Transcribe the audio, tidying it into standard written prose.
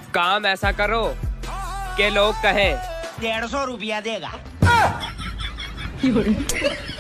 काम ऐसा करो कि लोग कहें 150 रुपया देगा।